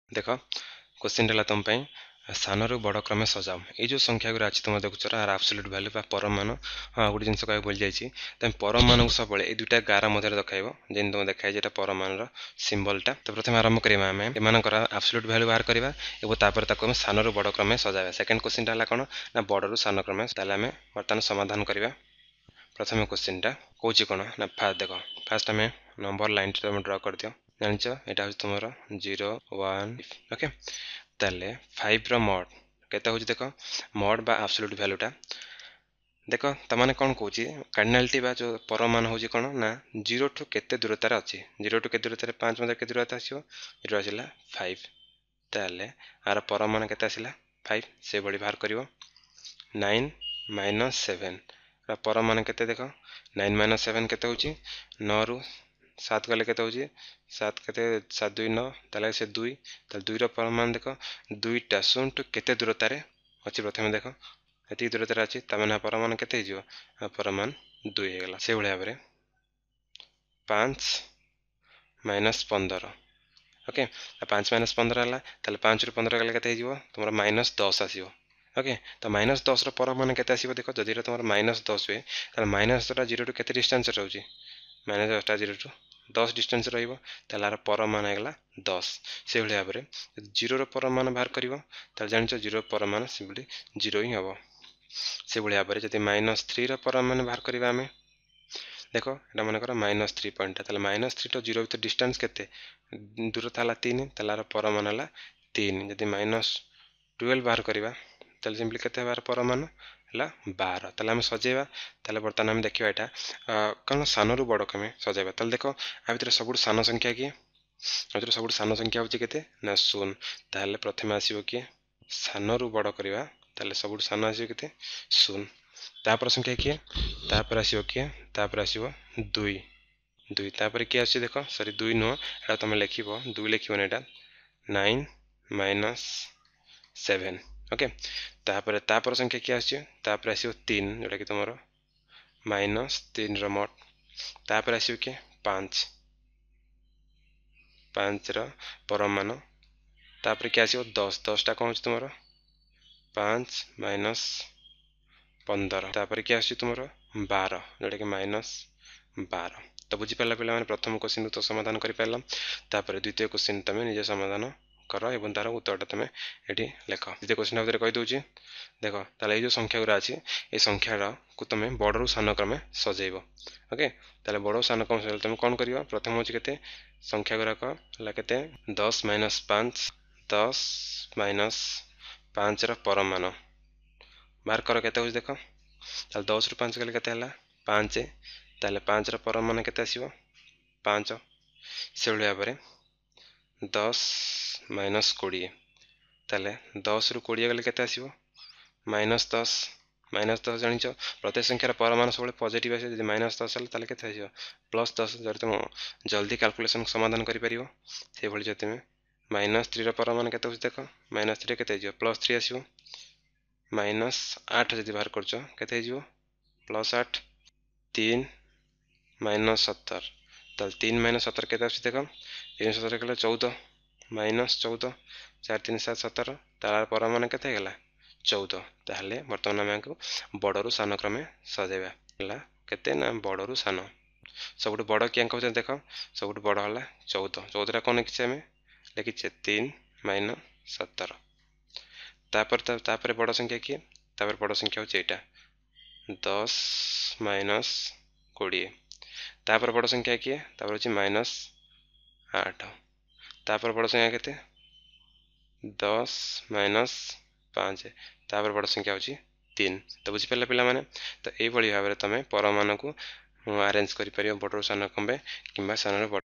देख क्वेश्चन है तुम सानू बड़ क्रमे सजाओ ये जो संख्या गुरा अच्छी तुम देखुच आर आब्सोल्यूट वैल्यू परमान। हाँ गोटे जिन कह बोली जाइए तुम परमान को सब ये दुटा गार मध्य देखाइब जमी तुम देखाई जेटा परमान सिंबलटा। तो प्रथम आरंभ करवा आम एमकर आब्सोल्यूट वैल्यू बाहर करवा और सानू बड़ क्रमे सजाइबा। सेकेंड क्वेश्चन है कौन ना बड़ू सान क्रमे आम बर्तमान समाधान करवा। प्रथम क्वेश्चन टा कौन कौन ना फास्ट देख फास्ट आम नंबर लाइन तुम ड्र कर दियो जाच यहाँ हूँ तुम 0 1 ओके। ताले 5 मड केते हूँ देख मड बा आब्सोल्यूट वैल्यूटा देख तमाने कौन कौच कार्डिनालिटी बा जो परमान हूँ कौन ना 0 ठू केते दूरतार अच्छी 0 ठू केते दूरतार 5 मध्य के दूरता आसो ये आसला 5 ताले आर परमान केते आसला 5 से भली बाहर कर 9 माइनस 7 परमान केते देख 9 माइनस 7 केते हूँ 9 रु 7 गले केते हूँ 7 केते 7 2 9 ताले से 2 ताले 2 परमान देख 2टा 0 ठू केते दूरतार अच्छी प्रथम देख ये दूरतार अच्छी तमें परमान केते परमान 2 होगा से भाव में 5 माइनस 15 ओके 5 माइनस 15 है 5 रु 15 गले के तुम माइनस 10 आसो ओके। तो माइनस 10 परमान के देख जदि तुम माइनस 10 हुए तो माइनस 10 0 टू के डिस्टेंस रोचे माइनस 10 0 टू 10 डिस्टेंस रहा परमान होगा 10 से भाव में 0 परमान बाहर कर जान 0 परमान सिंपली 0 ही हम से भाव में जब माइनस 3 परमान बाहर करवा आम देख यहाँ मन कर माइनस 3 पॉइंट माइनस 3 टू 0 भर डिस्टेंस के दूरता है 3 तार परमान है 3 जब माइनस 12 बाहर करवा सिंपली के बार परमान है 12 ताले आम सजेबा ताले बर्तमान आम देखा यहाँ कौन सान रु बड़ कमे सजेबा ताले देख आ भर सब सान संख्या किए भर सब सान संख्या हूँ के ना 0 ताले प्रथम आसो किए सान रु बड़ करवा ताले सब सान आसो के 0 तापर संख्या किए तापर आसो किए तापर आसो 2 2 तापर किए आस देख सरी 2 नुह यहाँ तुम लिख 2 लिखन यहाँ 9 माइनस 7 ओके। तापर संख्या किए आसपर आसो 3 जोटा कि तुम माइनस 3 रमट तापर आसो किए 5 5 परमान तापर किए आसो 10 10टा कौन हो तुम 5 माइनस 15 तापर किए आस तुम 12 जोटा कि माइनस 12। तो बुझीपार पे प्रथम क्वेश्चन तो समाधान कर द्वितीय क्वेश्चन तुम निजे समाधान कर एवं तार उत्तरटा तुम ये लेख। द्वितीय क्वेश्चन भाव कहीदे देख ताले जो संख्या गुरा अच्छी ये संख्या को तुम बड़ू सान क्रमे सजेब ओके। ताले बड़ सान क्रम सजेब तुम कौन कर प्रथम हूँ के संख्या गुराक के 10 माइनस 5 10 माइनस 5 परमान बाहर कर के देख 10 रु 5 गले के 5 ताले 5 परमान के 5 से भाव में 10 माइनस 20 ताले 10 रु 20 गले के माइनस 10 जान प्रत्येक संख्यार परमान सब पॉजिटिव आसे माइनस 10 है के प्लस 10 जब तुम जल्दी कैलकुलेशन समाधान कर जो तुम माइनस 3 परमान के देख माइनस 3 के प्लस 3 आसो माइनस 8 जब बाहर कर प्लस 8 3 माइनस 70 तो 3 माइनस 70 के देख 3 17 के 14 माइनस 14 4 3 7 17 तार परमान के 14 ताहले बर्तमान आम को बड़ू सान क्रमे सजेबा के ना बड़ू सान सब बड़ क्या कहते देख सब बड़ है 14 14 कौन लिखी आम लिखीचे 3 माइनस 17 तापर बड़ संख्या किए तापर बड़ संख्या हूँ यहाँ 10 माइनस 20 तापर बड़ संख्या किए तापर हूँ माइनस 8 तापर बड़ संख्या के 10 माइनस 5 तापर बड़ संख्या हूँ 3। तो बुझीपारे पे तो यही भाव में तुम परमान को आरेंज कर बड़ू सान क्रमे कि सान